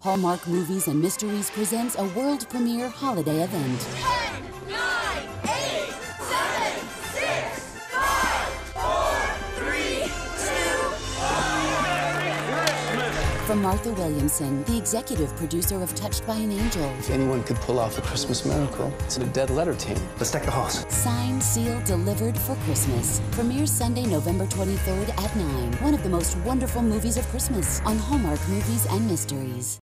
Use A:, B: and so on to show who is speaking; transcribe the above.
A: Hallmark Movies and Mysteries presents a world premiere holiday event.
B: 10, 9, 8, 7, 6, 5, 4, 3, 2, 1.
A: From Martha Williamson, the executive producer of Touched by an Angel.
C: If anyone could pull off a Christmas miracle, it's a dead letter team. Let's deck the halls.
A: Signed, sealed, delivered for Christmas. Premieres Sunday, November 23rd at 9. One of the most wonderful movies of Christmas on Hallmark Movies and Mysteries.